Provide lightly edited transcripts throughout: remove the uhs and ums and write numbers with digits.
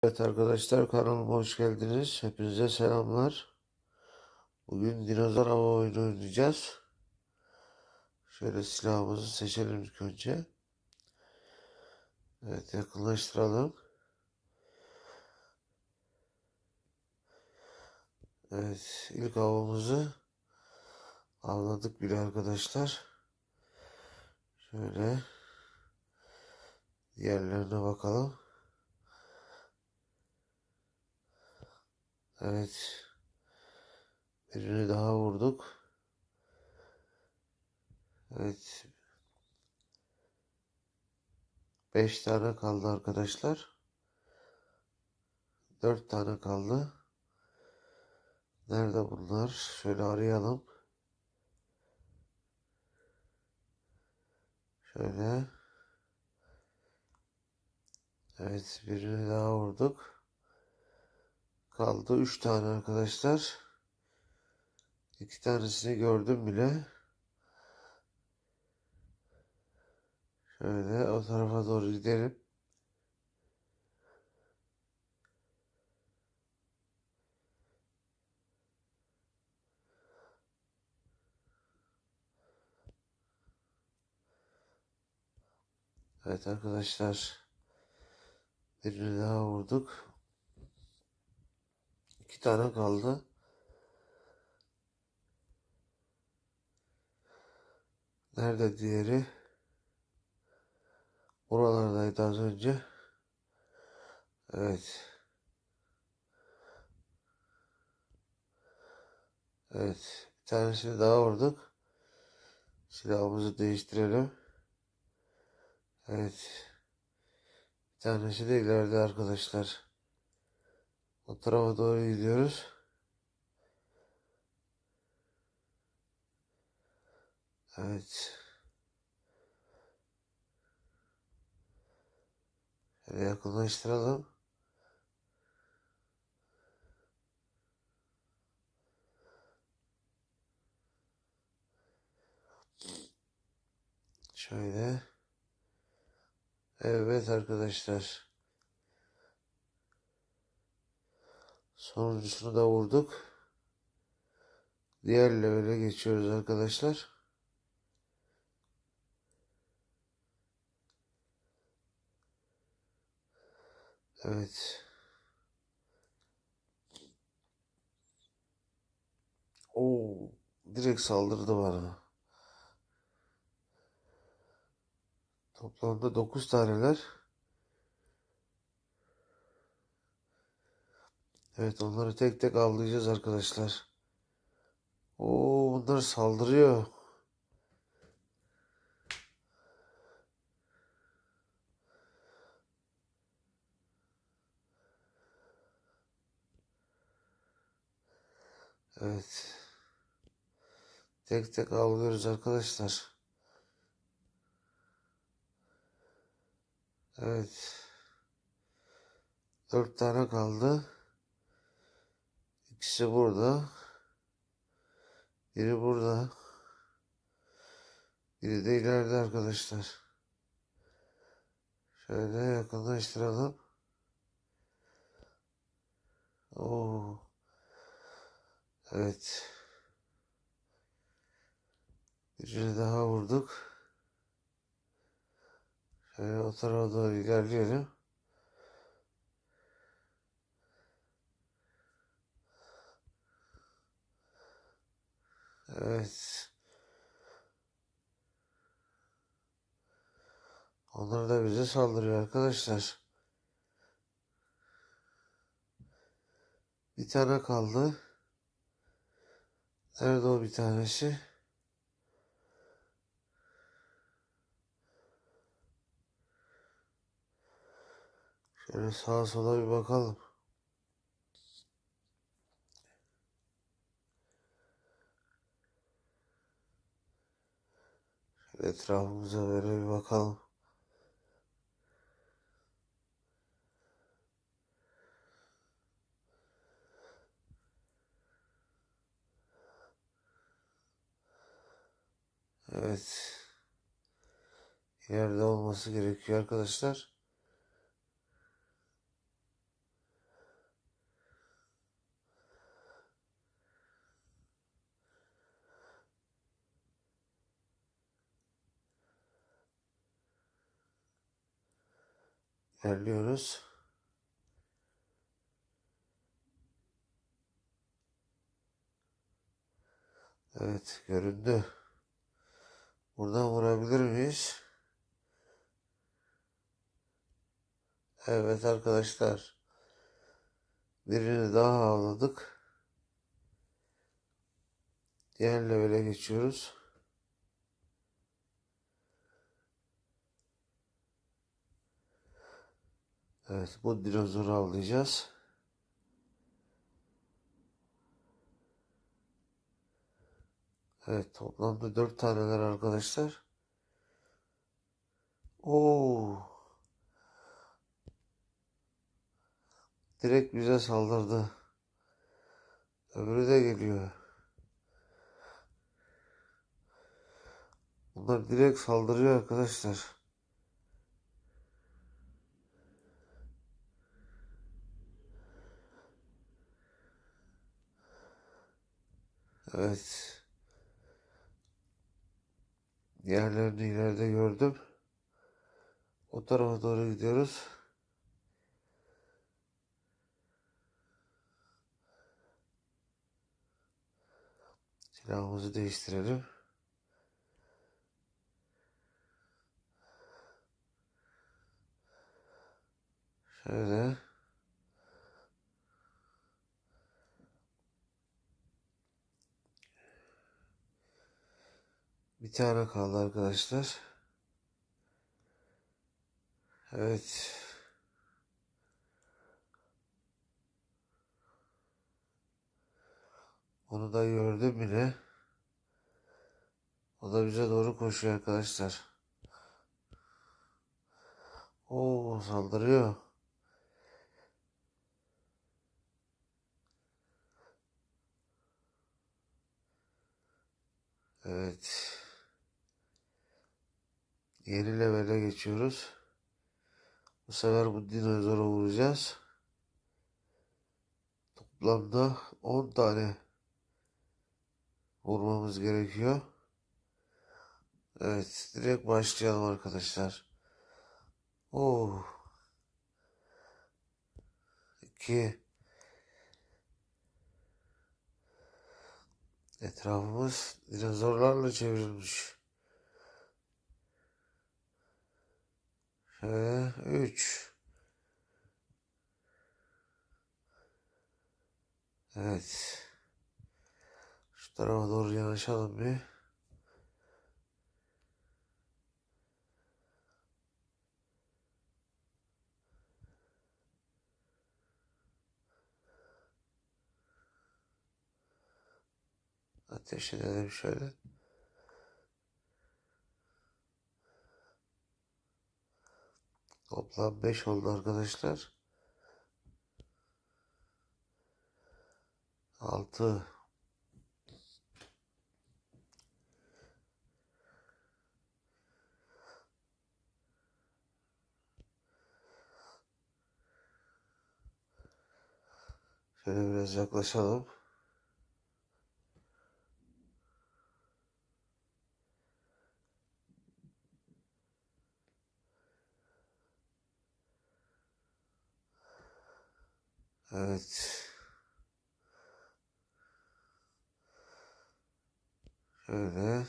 Evet arkadaşlar, kanalıma hoş geldiniz. Hepinize selamlar. Bugün dinozor hava oyunu oynayacağız. Şöyle silahımızı seçelim ilk önce. Evet, yakınlaştıralım. Evet, ilk avımızı avladık bile arkadaşlar. Şöyle diğerlerine bakalım. Evet, birini daha vurduk. Evet, 5 tane kaldı arkadaşlar. 4 tane kaldı. Nerede bunlar? Şöyle arayalım. Şöyle. Evet, birini daha vurduk. Kaldı 3 tane arkadaşlar. 2 tanesini gördüm bile. Şöyle o tarafa doğru gidelim. Evet arkadaşlar. Birini daha vurduk. 2 tane kaldı. Nerede diğeri? Buralardaydı az önce. Evet. Evet. Bir tanesini daha vurduk. Silahımızı değiştirelim. Evet. Bir tanesi de ileride arkadaşlar. O tarafa doğru gidiyoruz. Evet. Şöyle yakınlaştıralım. Şöyle. Evet arkadaşlar. Sonuncusunu da vurduk. Diğer levele geçiyoruz arkadaşlar. Evet. Oo, direkt saldırdı bana. Toplamda 9 taneler. Evet, onları tek tek avlayacağız arkadaşlar. Oo, bunlar saldırıyor. Evet. Tek tek avlıyoruz arkadaşlar. Evet. 4 tane kaldı. İkisi burada. Biri burada. Biri de ileride arkadaşlar. Şöyle yakınlaştıralım. Oo. Evet. Birini daha vurduk. Şöyle o tarafa doğru ilerleyelim. Evet. Onlar da bize saldırıyor arkadaşlar. Bir tane kaldı. Nerede o bir tanesi? Şöyle sağa sola bir bakalım. Şöyle etrafımıza böyle bir bakalım. Evet. İleride olması gerekiyor arkadaşlar. ilerliyoruz. Evet, göründü. Buradan vurabilir miyiz? Evet arkadaşlar. Birini daha avladık. Diğer levele geçiyoruz. Evet, bu dinozoru avlayacağız. Evet, toplamda 4 taneler arkadaşlar. Oo, direkt bize saldırdı. Öbürü de geliyor. Bunlar direkt saldırıyor arkadaşlar. Evet. Diğerlerini ileride gördüm. O tarafa doğru gidiyoruz. Silahımızı değiştirelim. Şöyle. Bir tane kaldı arkadaşlar. Evet. Onu da gördüm bile. O da bize doğru koşuyor arkadaşlar. Oo, saldırıyor. Evet. Yeni levele geçiyoruz. Bu sefer bu dinozora vuracağız. Toplamda 10 tane vurmamız gerekiyor. Evet, direkt başlayalım arkadaşlar. Oo, 2. Etrafımız dinozorlarla çevrilmiş. Şöyle 3. Evet. Şu tarafa doğru yanaşalım bir. Ateş edelim şöyle. Toplam 5 oldu arkadaşlar. 6. Şöyle biraz yaklaşalım. Evet. Şöyle.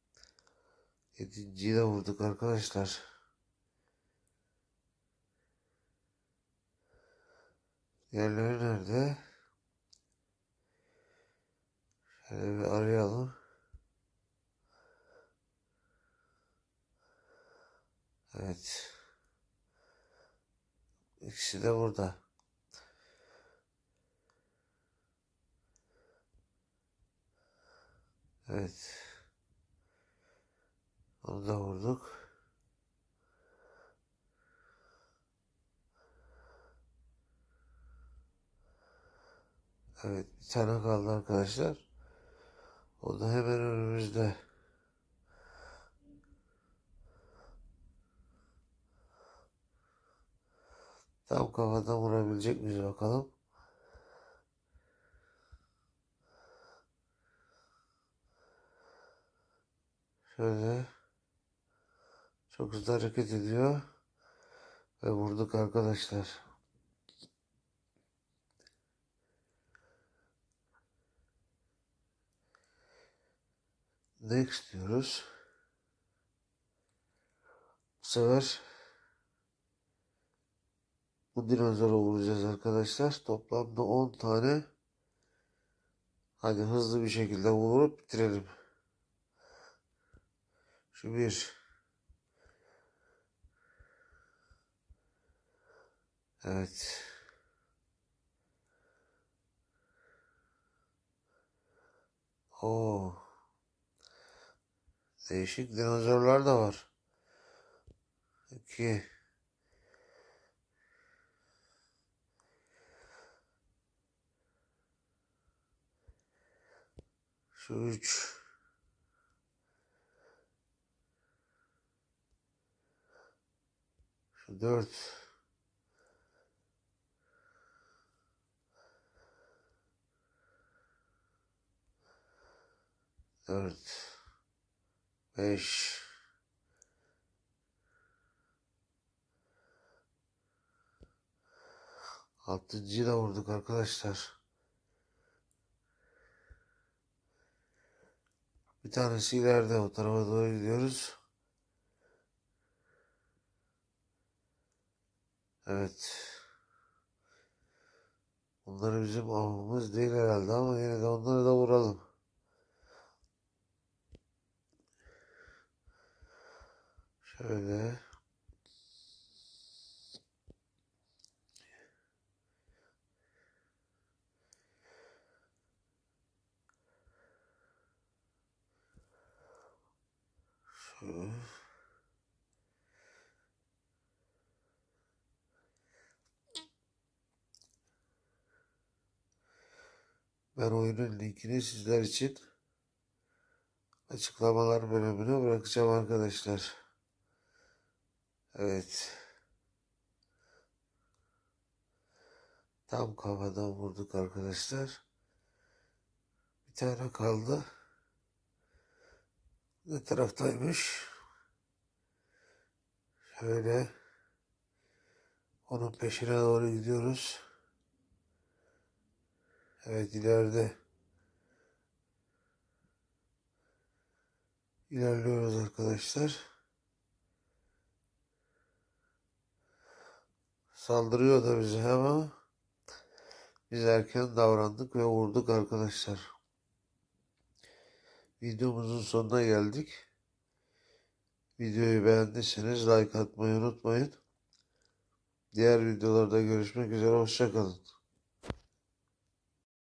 7.'yi de vurduk arkadaşlar. Diğerleri nerede? Şöyle bir arayalım. Evet. İkisi de burada. Evet. Onu da vurduk. Evet. Bir tane kaldı arkadaşlar. O da hemen önümüzde. Tam kafadan vurabilecek miyiz bakalım. Şöyle. Çok hızlı hareket ediyor. Ve vurduk arkadaşlar. Next diyoruz. Bu sefer bu dinozoru vuracağız arkadaşlar. Toplamda 10 tane. Hadi hızlı bir şekilde vurup bitirelim. Şu bir. Evet. Oo. Değişik dinozorlar da var. 2. Şu 3. Şu 4. Dört. 5. 6.'yı da vurduk arkadaşlar. Bir tanesi ileride, o tarafa doğru gidiyoruz. Evet. Bunlar bizim avımız değil herhalde ama yine de onları da vuralım. Şöyle. Şu. Ben oyunun linkini sizler için açıklamalar bölümüne bırakacağım arkadaşlar. Evet. Tam kafadan vurduk arkadaşlar. Bir tane kaldı. Ne taraftaymış? Şöyle. Onun peşine doğru gidiyoruz. Evet, ileride. İlerliyoruz arkadaşlar. Saldırıyor da bize ama biz erken davrandık ve vurduk arkadaşlar. Videomuzun sonuna geldik. Videoyu beğendiyseniz like atmayı unutmayın. Diğer videolarda görüşmek üzere. Hoşça kalın.